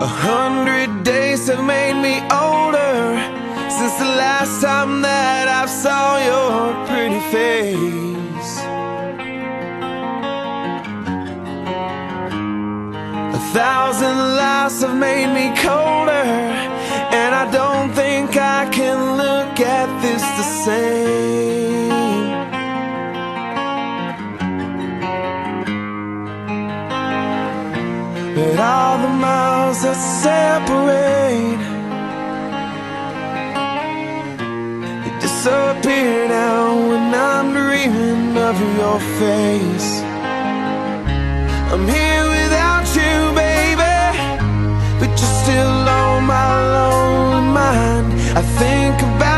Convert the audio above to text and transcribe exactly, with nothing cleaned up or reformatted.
A hundred days have made me older since the last time that I saw your pretty face. A thousand lives have made me colder, and I don't think I can look at this the same. But all the miles that separate, they disappear now when I'm dreaming of your face. I'm here without you, baby, but you're still on my lonely mind. I think about